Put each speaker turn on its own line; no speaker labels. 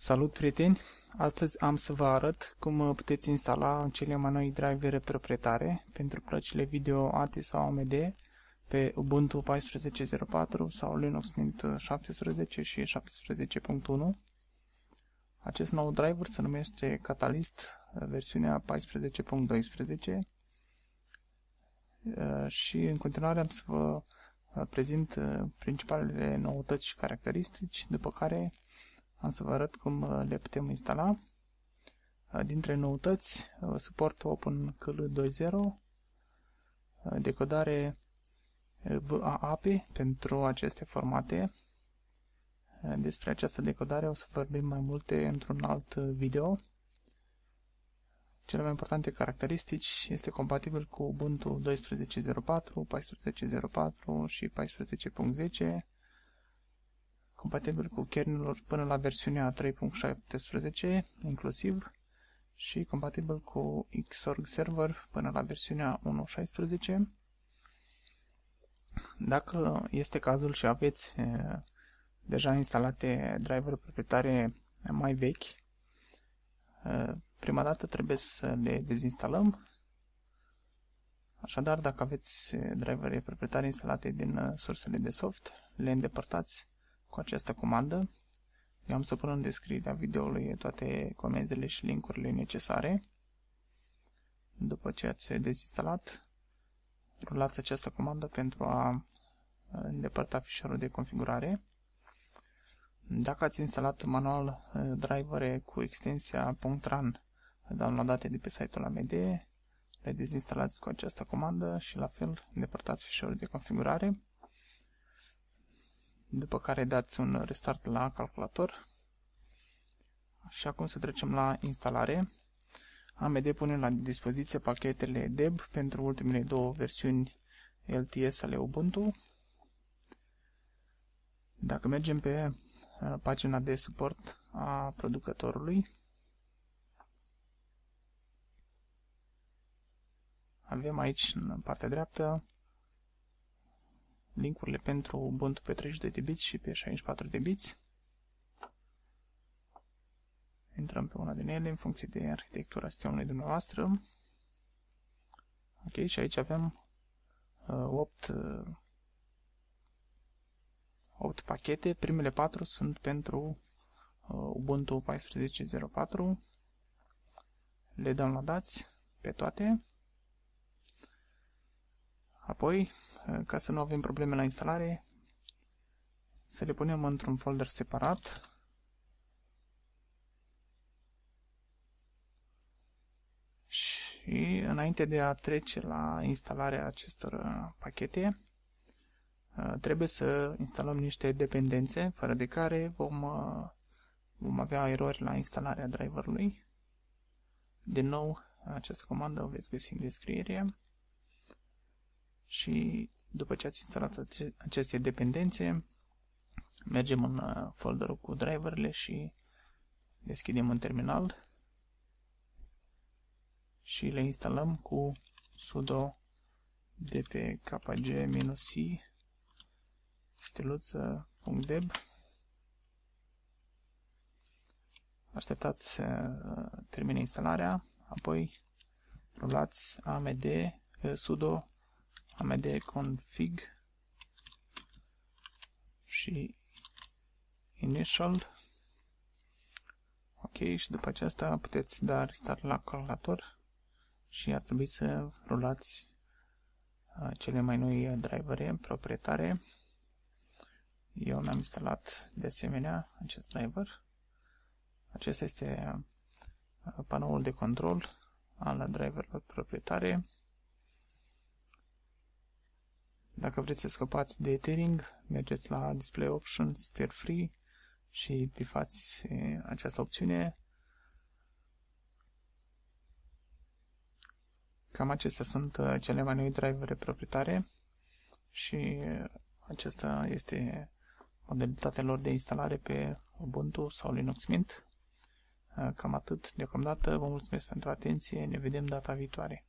Salut, prieteni! Astăzi am să vă arăt cum puteți instala cele mai noi drivere proprietare pentru plăcile video ATI sau AMD pe Ubuntu 14.04 sau Linux Mint 17 și 17.1. Acest nou driver se numește Catalyst, versiunea 14.12 și în continuare am să vă prezint principalele noutăți și caracteristici, după care am să vă arăt cum le putem instala. Dintre noutăți, suport OpenCL 2.0, decodare VAAP pentru aceste formate. Despre această decodare o să vorbim mai multe într-un alt video. Cele mai importante caracteristici: este compatibil cu Ubuntu 12.04, 14.04 și 14.10, compatibil cu kernel până la versiunea 3.17 inclusiv și compatibil cu Xorg Server până la versiunea 1.16. Dacă este cazul și aveți deja instalate driver proprietare mai vechi, prima dată trebuie să le dezinstalăm. Așadar, dacă aveți drivere proprietare instalate din sursele de soft, le îndepărtați cu această comandă. Eu am să pun în descrierea videoului toate comenzile și linkurile necesare. După ce ați dezinstalat, rulați această comandă pentru a îndepărta fișierul de configurare. Dacă ați instalat manual drivere cu extensia .ran downloadate de pe site-ul AMD, le dezinstalați cu această comandă și la fel îndepărtați fișierul de configurare. După care dați un restart la calculator. Și acum să trecem la instalare. AMD pune la dispoziție pachetele DEB pentru ultimele două versiuni LTS ale Ubuntu. Dacă mergem pe pagina de suport a producătorului, avem aici în partea dreaptă linkurile pentru Ubuntu pe 32 de biți și pe 64 de biți. Intrăm pe una din ele în funcție de arhitectura sistemului dumneavoastră. Ok, și aici avem 8 pachete. Primele 4 sunt pentru Ubuntu 14.04. Le downloadați pe toate. Apoi, ca să nu avem probleme la instalare, să le punem într-un folder separat. Și înainte de a trece la instalarea acestor pachete, trebuie să instalăm niște dependențe, fără de care vom avea erori la instalarea driverului. Din nou, această comandă o veți găsi în descriere. Și după ce ați instalat aceste dependențe, mergem în folderul cu driverele și deschidem un terminal și le instalăm cu sudo dpkg-c steluță.deb. Așteptați să termine instalarea, apoi rulați sudo AMD config și initial. Ok, și după aceasta puteți da restart la calculator și ar trebui să rulați cele mai noi drivere proprietare. Eu mi-am instalat de asemenea acest driver. Acesta este panoul de control al driverelor proprietare. Dacă vreți să scăpați de tethering, mergeți la Display Options, Tear Free și bifați această opțiune. Cam acestea sunt cele mai noi drivere proprietare și acesta este modalitatea lor de instalare pe Ubuntu sau Linux Mint. Cam atât deocamdată. Vă mulțumesc pentru atenție. Ne vedem data viitoare.